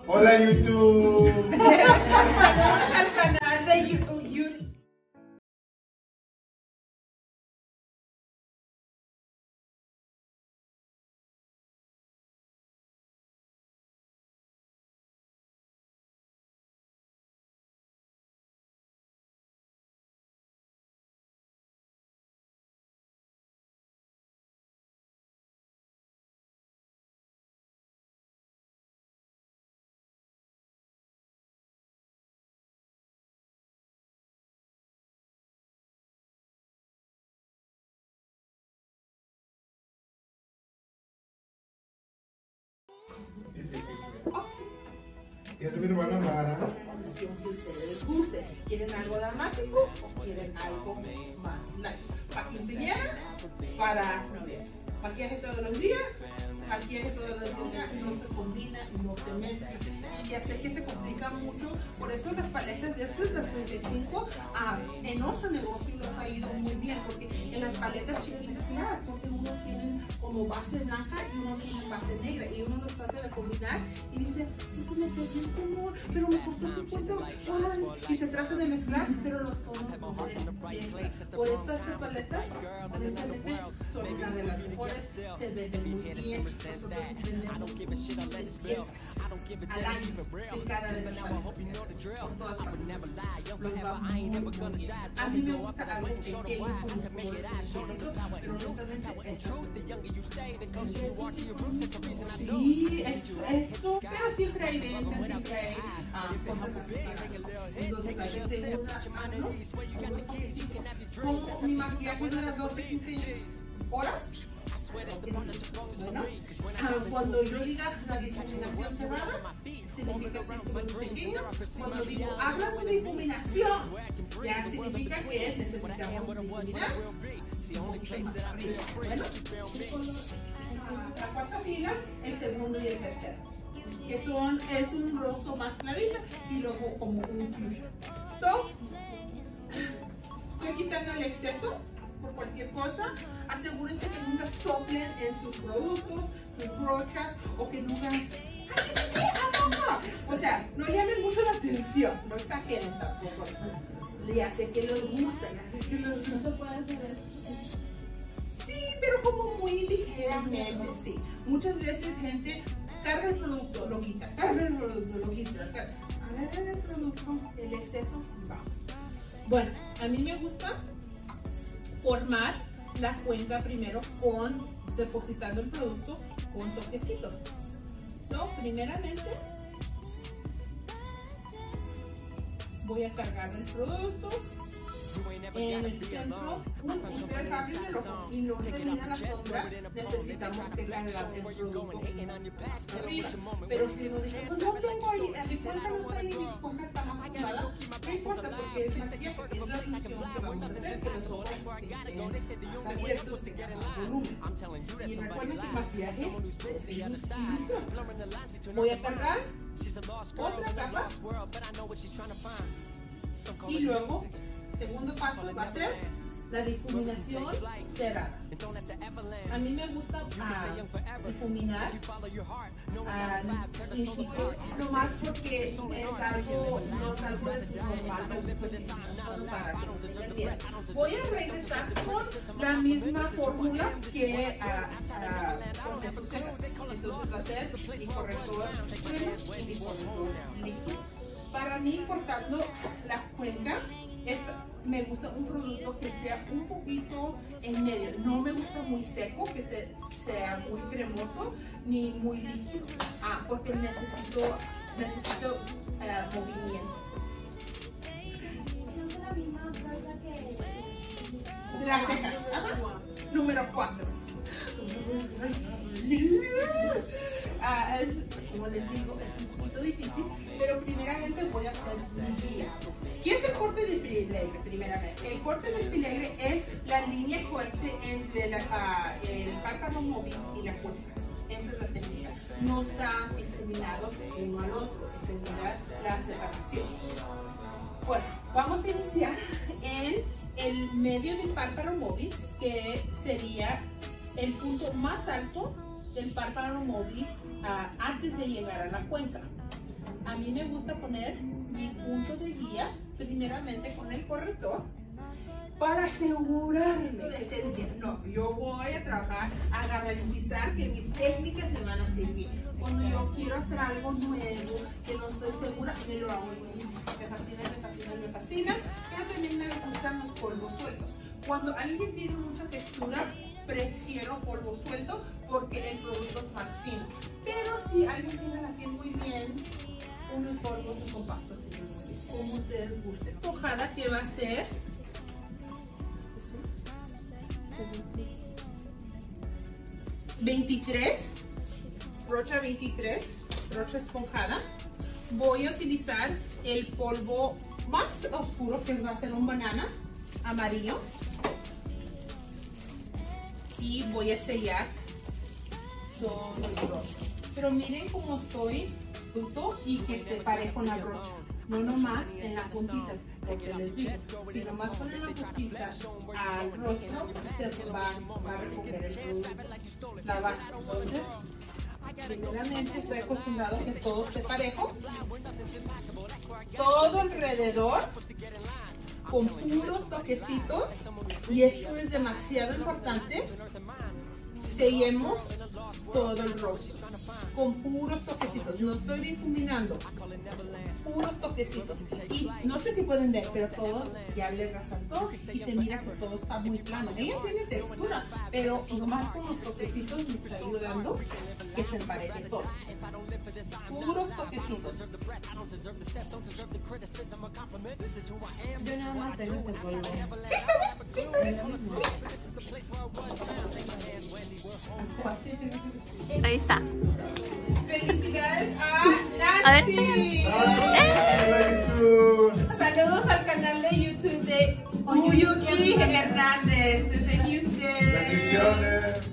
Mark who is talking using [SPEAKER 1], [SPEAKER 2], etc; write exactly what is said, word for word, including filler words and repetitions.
[SPEAKER 1] Hola YouTube.
[SPEAKER 2] Saludos al canal de YouTube.
[SPEAKER 1] Y es mi hermana Mara.
[SPEAKER 2] Que ustedes les guste. ¿Quieren algo dramático o quieren algo más light? Para quinceañera, para novia. Maquillaje todos los días, maquillaje todos los días, no se combina, no se mezcla. Y ya sé que se complica mucho, por eso las paletas de estas, las treinta y cinco, ah, en nuestro negocio nos ha ido muy bien, porque en las paletas quieren mezclar, porque unos tienen como base blanca y unos tienen base negra, y uno los trata de combinar y dice, eso me perdiste, amor, pero me costó cincuenta dólares, y se trata de mezclar, pero los tonos no se mezclan. Por estas tres paletas, honestamente, son una de las mejores, se venden muy bien, nosotros vendemos al año de cada de las paletas, por todas partes, los va muy, muy bien. A mí me gusta algo pequeño, con colores chiquitos, pero honestamente, sí, esto, pero siempre hay ventas, siempre hay ah, cosas así. Entonces, hay que ser unas manos, como mi maquillaje dura doce, quince horas. Bueno, ah, cuando yo diga la difuminación cerrada, significa círculos pequeños. Cuando digo hablas de difuminación, ya significa que necesitamos difuminar. Bueno, la cuarta fila, el segundo y el tercero, que son, es un roso más clarito y luego como un fuchsia. So, estoy quitando el exceso por cualquier cosa. Asegúrense que nunca soplen en sus productos, sus brochas, o que nunca... ¡Ay, sí, sí, ¡ah, no! O sea, no llamen mucho la atención, no exageren tampoco. Ya sé que les gusta, ya sé que les gusta.
[SPEAKER 3] No se puede hacer eso.
[SPEAKER 2] Sí, pero como muy ligeramente, sí. Muchas veces gente carga el producto, lo quita, carga el producto, lo quita. Agarra el producto, el exceso, va. Bueno, a mí me gusta formar la cuenca primero con depositando el producto con toquecitos. So, primeramente voy a cargar el producto en el centro. Ustedes abren el ojo y no se mira la sombra, necesitamos que cargar el producto hasta arriba. Pero si uno dice, pues no tengo ahí, mi cuenca no está ahí, mi cuenca está más formada, no importa, porque es maquillaje, es la edición que vamos a hacer, que los ojos estén abiertos, tengan volumen. Y recuerden que el maquillaje es ilusión. Voy a cargar otra capa y luego segundo paso va a ser la difuminación cerrada. A mí me gusta uh, difuminar uh, instituto, nomás porque es algo, no es algo de su normal para que no se bien. Voy a regresar con la misma fórmula que uh, uh, entonces va a ser mi corrector crema y mi corrector líquido. Para mí, cortando la cuenca, esta, me gusta un producto que sea un poquito en medio. No me gusta muy seco, que se, sea muy cremoso, ni muy líquido. Ah, porque necesito, necesito uh, movimiento.
[SPEAKER 3] ¿No es la misma cosa que
[SPEAKER 2] Las cejas. Ajá. Número cuatro. Ah, es, como les digo, es un poquito difícil, pero primeramente voy a hacer mi guía. ¿Qué es el corte del pilegre? Primeramente, el corte del pilegre es la línea fuerte entre la, uh, el párpado móvil y la cuenca. Esa es la técnica. No está difuminado uno al otro, es la separación. Bueno, vamos a iniciar en el medio del párpado móvil, que sería el punto más alto del párpado móvil uh, antes de llegar a la cuenca. a mí me gusta poner mi punto de guía primeramente con el corrector para asegurarme de esencia. No, yo voy a trabajar a garantizar que mis técnicas me van a servir. Cuando yo quiero hacer algo nuevo, que no estoy segura, me lo hago muy bien. Me fascina, me fascina, me fascina. Pero también me gustan los polvos sueltos. Cuando alguien tiene mucha textura, prefiero polvo suelto porque el producto es más fino. Pero si alguien tiene la piel muy bien, unos polvos compactos, como ustedes gusten. Esponjada que va a ser veintitrés, brocha veintitrés, brocha esponjada. Voy a utilizar el polvo más oscuro, que va a ser un banana amarillo, y voy a sellar todo el brocha. Pero miren cómo estoy justo y que esté parejo en la brocha. No nomás en la puntita, porque les digo, si nomás ponen la puntita al rostro, se va, va a recoger el producto, la base. Entonces, primeramente estoy acostumbrado a que todo esté parejo. Todo alrededor, con puros toquecitos, y esto es demasiado importante, sellemos todo el rostro con puros toquecitos. No estoy difuminando, puros toquecitos. Y no sé si pueden ver, pero todo ya le resaltó y se mira que todo está muy plano. Ella tiene textura, pero nomás con los toquecitos me está ayudando que se empareje todo. Puros toquecitos.
[SPEAKER 3] Yo nada más tengo este polvo.
[SPEAKER 2] ¿Sí está bien? ¿Sí está bien?
[SPEAKER 4] Ahí está.
[SPEAKER 2] Felicidades a
[SPEAKER 4] A ver.
[SPEAKER 2] Nancy.
[SPEAKER 1] Ay,
[SPEAKER 2] Saludos al canal de YouTube de Uyuki Hernández desde Houston.
[SPEAKER 1] bendiciones.